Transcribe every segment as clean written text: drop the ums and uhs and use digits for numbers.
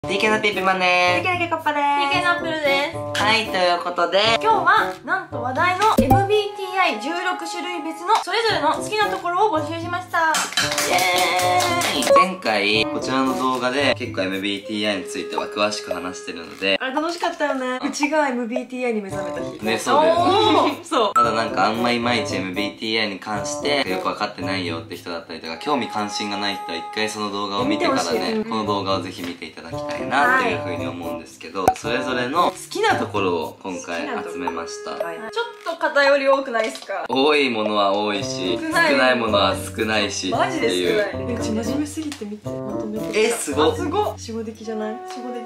TK のピーピマンで TK のコッパで TK のアップルです。 す。はい、ということで、 今日はなんと話題の MBTI16 種類別のそれぞれの好きなところを募集しました。 イエーイ。前回、こちらの動画で結構 MBTI については詳しく話してるので、 あれ楽しかったよね。うちが MBTI に目覚めた日ね、そうだよね。 そう。 ただなんかあんまいまいち MBTI に関してよくわかってないよって人だったりとか、興味関心がない人は一回その動画を見てからね、この動画をぜひ見ていただきたいなっていう風に思うんですけど、それぞれの好きなところを今回集めました。 はい。 ちょっと偏り多くないですか？ 多いものは多いし、少ないものは少ないしマジでっていう。 少ない。 うち真面目すぎて見てまとめてきた。 すごっ。 すごっ。 死後的じゃない？ 死後的。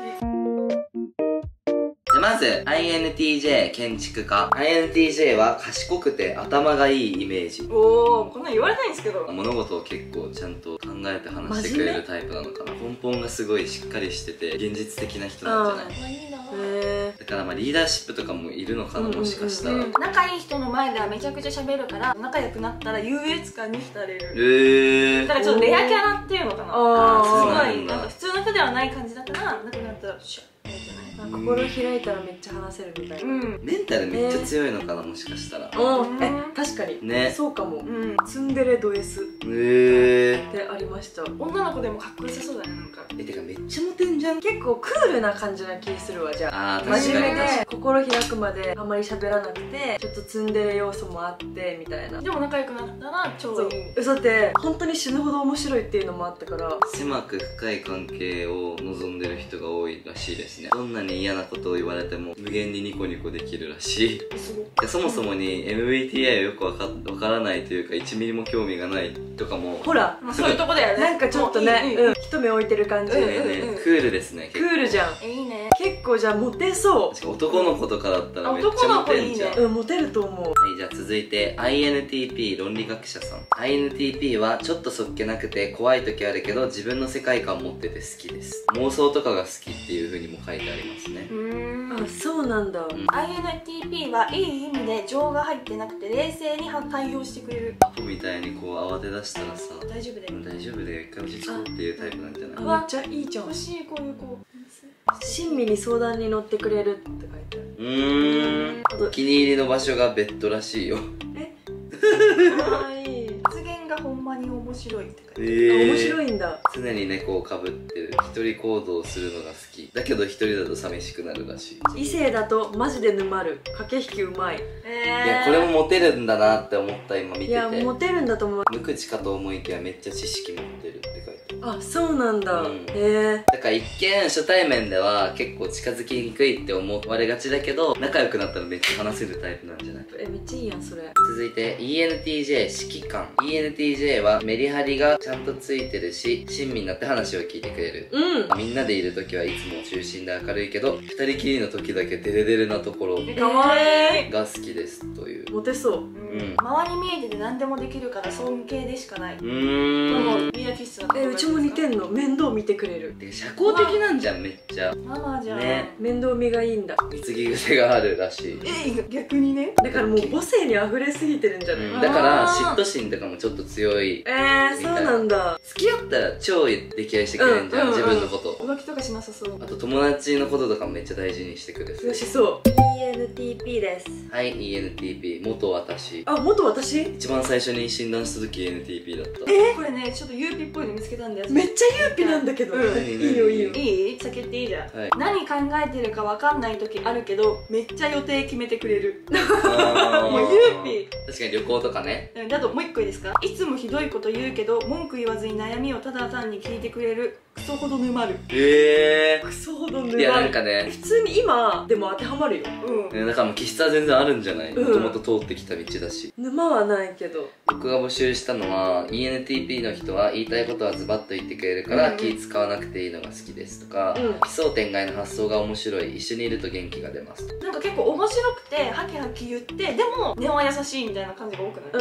じゃあまず INTJ 建築家。 INTJ は賢くて頭がいいイメージ。 おお、こんなん言われないんですけど。 物事を結構ちゃんと考えて話してくれるタイプなのかな。根本がすごいしっかりしてて現実的な人なんじゃない？ いいな。 だからまあリーダーシップとかもいるのかな、もしかしたら。 仲いい人の前ではめちゃくちゃ喋るから仲良くなったら優越感に浸れる。だからちょっとレアキャラっていうのかな。すそうごなんだいなんか普通の人ではない感じだから仲良くなったらシュッみたい心開いたらめっちゃ話せるみたいな。 な。 メンタルめっちゃ強いのかな、もしかしたら。 確かにね。 そうかも。 うん。 ツンデレド S っへてありました。 女の子でもかっこよさそうだね、なんか。 てかめっちゃモテんじゃん。 結構クールな感じな気するわ。じゃあ確かに真面目確かで心開くまであんまり喋らなくてちょっとツンデレ要素もあってみたいな。 でも仲良くなったらちょうどいい。 嘘って本当に死ぬほど面白いっていうのもあったから。 狭く深い関係を望んでる人が多いらしいですね。どんなに嫌なことを言われても無限にニコニコできるらしい。そもそもに MBTI をよくわからないというか1ミリも興味がないとかもほらまあそういうとこだよね。 なんかちょっとね一目置いてる感じ。 クールですね。 クールじゃん。 いいね。 結構じゃあモテそ確か男の子とかだったらめっちゃモテんじゃん。 う。モテると思う。 はい、じゃあ続いて INTP 論理学者さん。 INTP はちょっとそっけなくて怖い時あるけど自分の世界観持ってて好きです。妄想とかが好きっていう風にも書いてありますね。 あ、そうなんだ。 INTP はいい意味で情が入ってなくて冷静に対応してくれる。 アホみたいにこう慌て出したらさ、 大丈夫だよ。 大丈夫だよ、一回落ち着こうっていうタイプなんじゃない？ めっちゃいいじゃん。 欲しい、こういう子。 親身に相談に乗ってくれるって書いてある。 お気に入りの場所がベッドらしいよ。 かわいい。 発言がほんまに面白いって書いてある。 面白いんだ。 常に猫をかぶってる。一人行動するのが好きだけど一人だと寂しくなるらしい。 異性だとマジで沼る。駆け引きうまい。 いやこれもモテるんだなって思った今見てて。 いやモテるんだと思う。 無口かと思いきやめっちゃ知識持ってるって書いてある。 あ、そうなんだ。 うんへえ。 だから一見初対面では結構近づきにくいって思われがちだけど仲良くなったらめっちゃ話せるタイプなんじゃない？ めっちゃいいやんそれ。 続いて ENTJ 指揮官。 ENTJ はメリハリがちゃんとついてるし親身になって話を聞いてくれる。みんなでいる時はいつも中心で明るいけど二人きりの時だけデレデレなところかわいい。 が好きですという。 モテそう。 周り見えてて何でもできるから尊敬でしかない。これもリアキッスだと。 うちも似てんの。面倒見てくれる。 で社交的なんじゃんめっちゃ。 ママじゃん。 ね、 面倒見がいいんだ。 貢ぎ癖があるらしい。 逆にね。 だからもう母性に溢れすぎてるんじゃない？ だから嫉妬心とかもちょっと強い。 そうなんだ。 付き合ったら超溺愛してくれるんじゃん、自分のこと。 浮気とかしなさそう。 あと友達のこととかもめっちゃ大事にしてくれる。 よしそう。ENTP です。 はい、ENTP 元私。 あ、元私？ 一番最初に診断した時 ENTP だった。 これねちょっとユーピっぽいの見つけたんだよ。 めっちゃユーピなんだけど。いいよいいよ。 いい？先言っていいじゃん。 はい、 何考えてるか分かんない時あるけどめっちゃ予定決めてくれる。もうユーピ。 確かに旅行とかね。 だともう一個いいですか？いつもひどいこと言うけど文句言わずに悩みをただ単に聞いてくれる。クソほど沼る。 クソほど沼る。 いやなんかね、 普通に今でも当てはまるよ。 だからもう気質は全然あるんじゃない？もともと通ってきた道だし。 沼はないけど。 僕が募集したのは ENTP の人は言いたいことはズバッと言ってくれるから気使わなくていいのが好きですとか、奇想天外の発想が面白い、一緒にいると元気が出ます。 なんか結構面白くてハキハキ言ってでも根は優しいみたいな感じが多くない？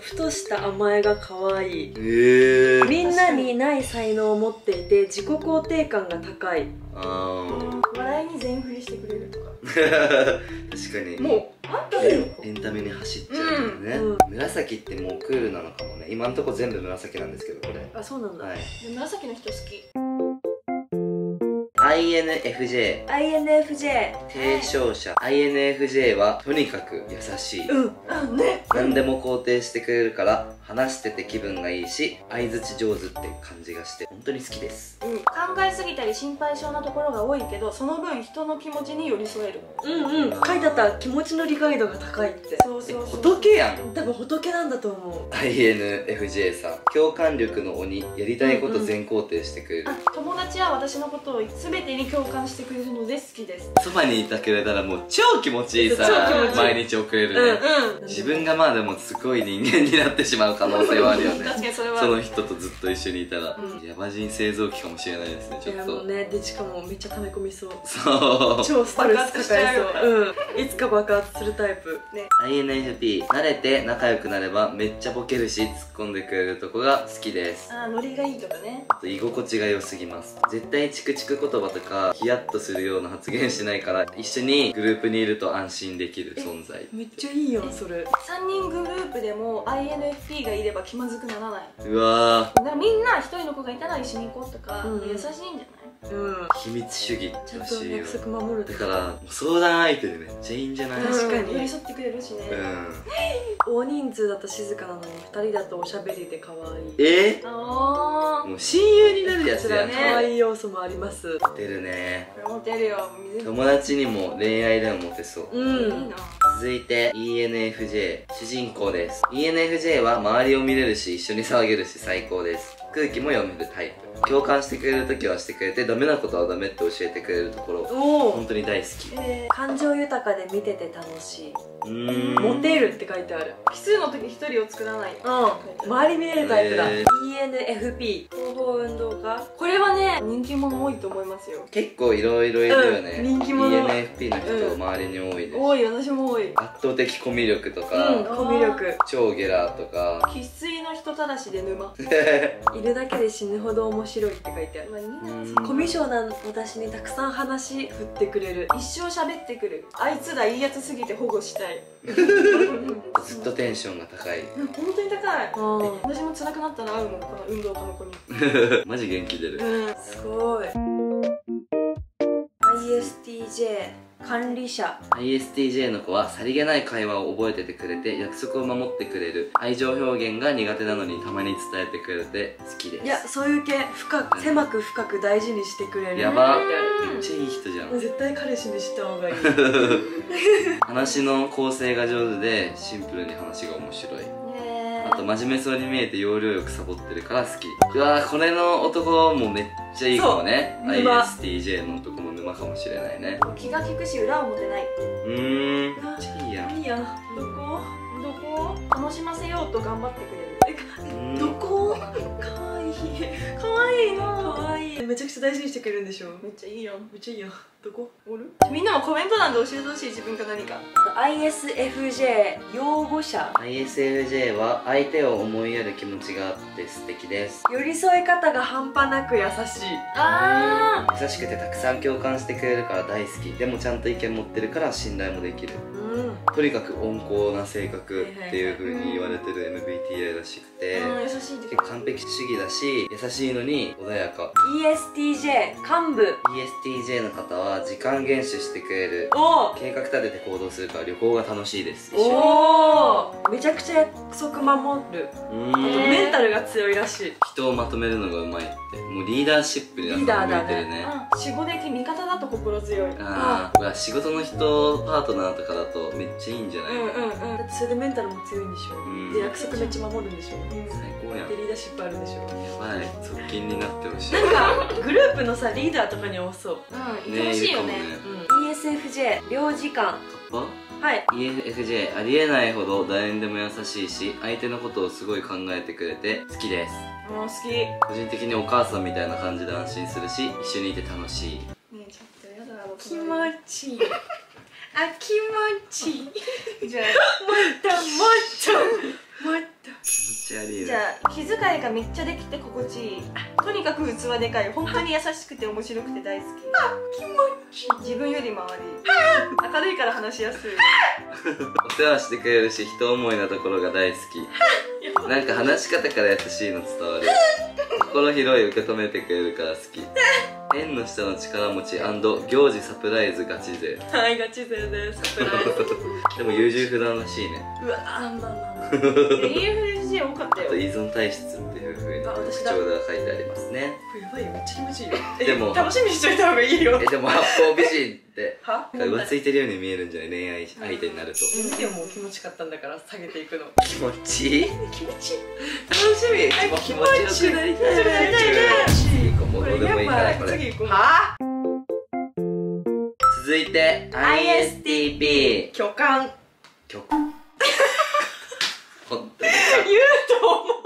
普段辛辣で毒舌だけどふとした甘えが可愛い。 みんなにない才能を持っていて自己肯定感が高い。 笑いに全振りしてくれるとか。 確かにもうあんただよ。 エンタメに走っちゃうよね、紫ってもうクールなのかもね。今んとこ全部紫なんですけど、これ。 あ、そうなんだ。 はい。 で紫の人好き。 INFJ INFJ 提唱者。 INFJ はとにかく優しい。 ね。 何でも肯定してくれるから話してて気分がいいし、相づち上手って感じがして本当に好きです。 考えすぎたり心配性なところが多いけど、その分人の気持ちに寄り添える。 書いてあった。気持ちの理解度が高いって。 そうそうそう。 仏やん。 多分仏なんだと思う。 INFJ さん、共感力の鬼。やりたいこと全肯定してくれる。 友達は私のことを全てに共感してくれるので好きです。 そばにいてくれたらもう超気持ちいいさ、毎日送れるね。自分がまあでもすごい人間になってしまう可能性はあるよね。 確かにそれはその人とずっと一緒にいたら、ヤバ人製造機かもしれないですね。ちょっといやもうね、でしかもめっちゃ溜め込みそう。 そう超ストレス抱えそう。いつか爆発するタイプね。 INFP、慣れて仲良くなればめっちゃボケるし突っ込んでくれるとこが好きです。 ノリがいいとかね。 あと居心地が良すぎます。絶対チクチク言葉とかヒヤッとするような発言しないから、一緒にグループにいると安心できる存在。 めっちゃいいよそれ。 3人グループでも INFP がいれば気まずくならない。 うわだからみんな1人の子がいたら一緒に行こうとか、優しいんじゃない？ 秘密主義ちゃんと約束守る。 だからもう相談相手でめっちゃいいんじゃない？ 確かに寄り添ってくれるしね。 大人数だと静かなのに2人だとおしゃべりで可愛い。 もう親友になるやつやね。 可愛い要素もあります。 モテるね。 モテるよ。 友達にも恋愛でもモテそう。 いいな。 続いて ENFJ、主人公です。 ENFJ は周りを見れるし一緒に騒げるし最高です。空気も読めるタイプ。共感してくれる時はしてくれて、ダメなことはダメって教えてくれるところ本当に大好き。 感情豊かで見てて楽しい。モテるって書いてある。 奇数の時1人を作らない。 周り見れるタイプだ。 ENFP 広報運動家。 これはね人気者多いと思いますよ。 結構いろいろいるよね。 人気者。 ENFP の人周りに多いです。 多い。私も多い。 圧倒的コミュ力とか、 コミュ力、 超ゲラーとか、 生粋の人たらしで沼。 いるだけで死ぬほど面白いって書いてある。コミュ障な私にたくさん話振ってくれる。 一生喋ってくる。あいつらいいやつすぎて保護したい。 ずっとテンションが高い。 本当に高い。私も辛くなったら会うもん、この運動家の子に。 マジ元気出る。 すごい。ISTJ 管理者。 ISTJ の子はさりげない会話を覚えててくれて約束を守ってくれる。愛情表現が苦手なのにたまに伝えてくれて好きです。 いや、そういう系深く狭く深く大事にしてくれる。 やば、めっちゃいい人じゃん。 絶対彼氏にした方がいい。 話の構成が上手でシンプルに話が面白い。あと真面目そうに見えて要領よくサボってるから好き。うわー、これの男もめっちゃいいかもね。ISTJ の男も沼かもしれないね。 気が利くし裏を持てない。 めっちゃいいやん。 いいやん。 どこ楽しませようと頑張ってくれる。 どこ？かわいい。かわいいな。かわいい。めちゃくちゃ大事にしてくれるんでしょ。 めっちゃいいやん。 めっちゃいいやん。どこ？おる？ みんなもコメント欄で教えてほしい、自分か何か。 ISFJ 擁護者。 ISFJ は相手を思いやる気持ちがあって素敵です。 寄り添い方が半端なく優しい。 優しくてたくさん共感してくれるから大好き。でもちゃんと意見持ってるから信頼もできる。とにかく温厚な性格っていう風に言われてる MBTI らしくて、 優しいです。 完璧主義だし優しいのに穏やか。 ESTJ 幹部。 ESTJ の方は時間厳守してくれる。計画立てて行動するから旅行が楽しいです。 めちゃくちゃ約束守る。あとメンタルが強いらしい。 人をまとめるのがうまいって。もうリーダーシップに向いてるね。 守護的味方だと心強い。 仕事の人パートナーとかだとめっちゃいいんじゃない？ だってそれでメンタルも強いんでしょ。で約束めっちゃ守るんでしょ。 最高やん。 でリーダーシップあるんでしょ。 やばい、側近になってほしい。 なんかグループのさリーダーとかに多そう。 いてほしいよね。 ESFJ 領事館。はい。 ENFJ ありえないほど誰にでも優しいし相手のことをすごい考えてくれて好きです。 好き。 個人的にお母さんみたいな感じで安心するし一緒にいて楽しい。 ねえ、ちょっとやだ。 気持ちいい。あ、気持ちいい。 じゃあもっともっともっと。 ちゃありえる。 じゃあ気遣いがめっちゃできて心地いい。とにかく器でかい。本当に優しくて面白くて大好き。気持ちいい。自分より周り。明るいから話しやすい。 お世話してくれるし、人思いなところが大好き。なんか話し方から優しいの伝わる。心広い受け止めてくれるから好き。縁の下の力持ち&行事サプライズガチ勢。 はい、ガチ勢です。サプライズ。 でも優柔不断らしいね。 うわ、なんだなんだ。 AFG 多かったよ。 あと依存体質っていう風に特徴が書いてありますね。 これやばいよ、めっちゃ気持ちいいよ。 でも楽しみにしといた方がいいよ。 でも八方美人っては浮ついてるように見えるんじゃない？恋愛相手になると。 見ても気持ちかったんだから下げていくの。 気持ちいい。 気持ちいい。 楽しみ。気持ちよくなりたい。次行こう。もうどうでもいいからこれ。 次行こう。は？ 続いて ISTP。 巨漢。 本当に言うと思った。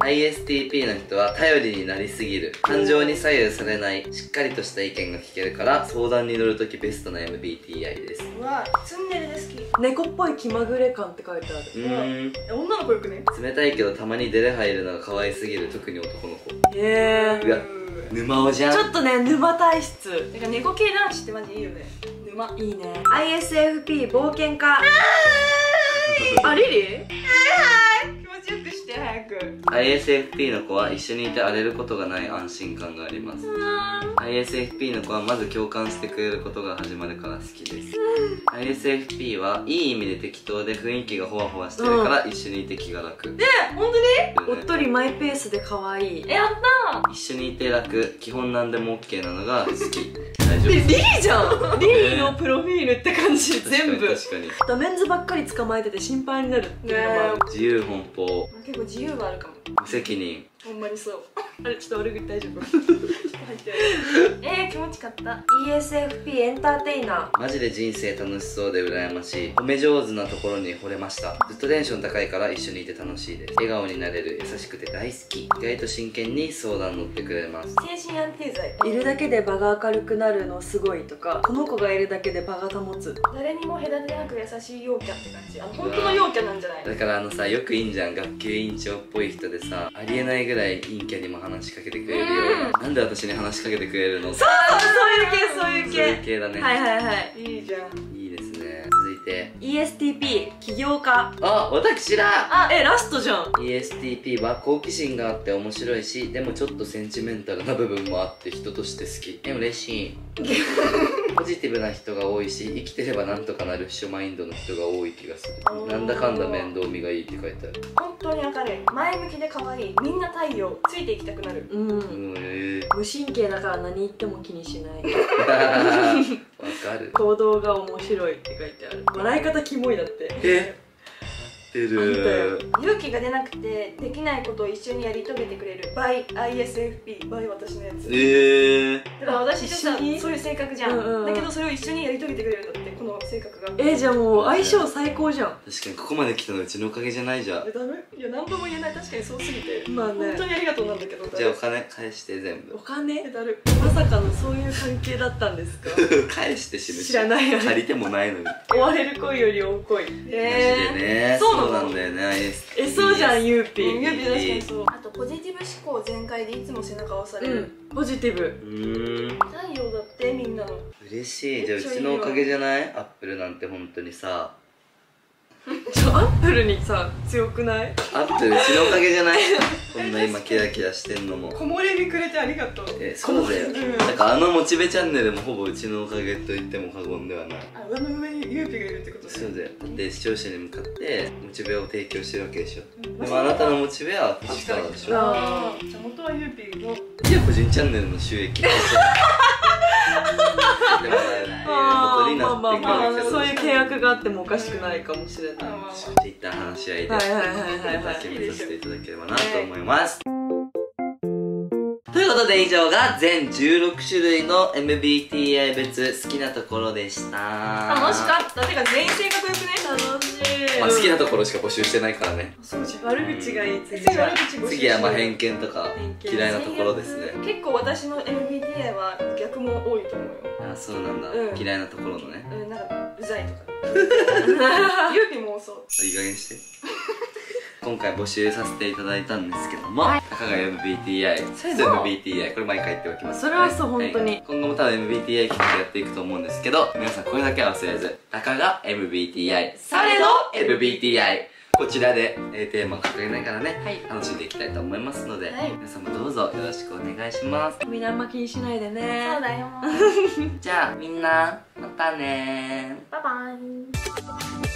ISTP の人は頼りになりすぎる。感情に左右されない。しっかりとした意見が聞けるから相談に乗るときベストな MBTI です。 うわ、ツンネルで好き。 猫っぽい気まぐれ感って書いてある。 女の子よくね。 冷たいけどたまにデレ入るのが可愛すぎる。特に男の子。 へうわ、沼尾じゃん。 ちょっとね、沼体質。 てか猫系男子ってマジいいよね。沼。 いいね。ISFP 冒険家。あ、リリー？ 気持ちよくして早く。 ISFP の子は一緒にいて荒れることがない安心感があります。ISFP の子はまず共感してくれることが始まるから好きです。ISFP はいい意味で適当で雰囲気がホワホワしてるから一緒にいて気が楽。 本当に？ おっとりマイペースで可愛い。 やったー。 一緒にいて楽、基本なんでも OK なのが好き。大丈夫。 リリーじゃん。リリーのプロフィールって感じ。全部。 確かに。 ダメンズばっかり捕まえてて心配になるっていうのもある。 自由奔放、 結構自由はあるかも。 無責任。 ほんまにそう。 あれ、ちょっと悪口大丈夫？ 入って気持ちかった。 ESFP エンターテイナー。 マジで人生楽しそうで羨ましい。褒め上手なところに惚れました。ずっとテンション高いから一緒にいて楽しいです。笑顔になれる、優しくて大好き。意外と真剣に相談乗ってくれます。 精神安定剤。 いるだけで場が明るくなるのすごいとか、この子がいるだけで場が保つ。 誰にも隔てなく優しい陽キャって感じ。本当の陽キャなんじゃない？ だからさ、よくいいんじゃん、学級委員長っぽい人でさ、ありえないぐらい陰キャにも話しかけてくれるような。なんで私に話しかけてくれるの？ そういう系、 そういう系だね。 はいはいはい。 いいじゃん。 いいですね。続いて ESTP 起業家。 あ、私だ。 ラストじゃん。 ESTP は好奇心があって面白いし、でもちょっとセンチメンタルな部分もあって人として好き。嬉しい。ポジティブな人が多いし、生きてればなんとかなるっしょマインドの人が多い気がする。なんだかんだ面倒見がいいって書いてある。 本当に明るい、前向きで可愛い、みんな太陽、ついていきたくなる。 無神経だから何言っても気にしない。 わかる。 行動が面白いって書いてある。笑い方キモいだって。 てる。 勇気が出なくてできないことを一緒にやり遂げてくれる by ISFP by 私のやつ。だから私ってさ、そういう性格じゃん。だけどそれを一緒にやり遂げてくれるんだって、この性格が。 じゃあもう相性最高じゃん。 確かにここまで来たのうちのおかげじゃないじゃん。 ダメ？いや、何とも言えない。確かにそうすぎて、 まあね、 本当にありがとうなんだけど。 じゃあお金返して全部。 お金？ だる。 まさかのそういう関係だったんですか？ 返して死ぬし。 知らないよね。 借りてもないのに。 追われる恋より大恋。 マジでね。そうなんだよね。 そうじゃん、ユーピー。 ユーピー確かにそう。あとポジティブ思考全開でいつも背中を押される。 ポジティブ。 太陽だってみんなの。 嬉しい。じゃあうちのおかげじゃない？アップルなんて本当にさ。 アップルにさ、強くない？ アップルうちのおかげじゃない？こんな今キラキラしてんのも。 木漏れ日くれてありがとう。 そうだよ。なんかモチベチャンネルもほぼうちのおかげと言っても過言ではない。 上の上にユーピーがいるってことね。 そうだよ。だって視聴者に向かってモチベを提供してるわけでしょ。でもあなたのモチベは星からでしょ。 じゃあ元はユーピーの。 いや、個人チャンネルの収益。でもそういう契約があってもおかしくないかもしれない。 一旦話し合いで決めさせていただければなと思います。ということで以上が全16種類の MBTI 別好きなところでした。 楽しかった。てか全員性格よくね。 楽しい。 まあ好きなところしか募集してないからね。 悪口がいい。 次はまあ偏見とか嫌いなところですね。 結構私の MBTI は逆も多いと思うよ。 あ、そうなんだ。嫌いなところのね。 なんかうざいとか。ユーピーもそう。 いい加減して。 今回募集させていただいたんですけども、 はい、 たかが MBTI、 そう MBTI、これ毎回言っておきます、 それはそう、本当に、 はい、今後も多分 MBTI 企画やっていくと思うんですけど、皆さんこれだけは忘れず、たかが MBTI、されど MBTI、こちらで、テーマを掲げながらね、はい、楽しんでいきたいと思いますので、はい、皆さんもどうぞよろしくお願いします。 みんなあんま気にしないでね。 そうだよ。 じゃあみんなまたねー。 バイバイ。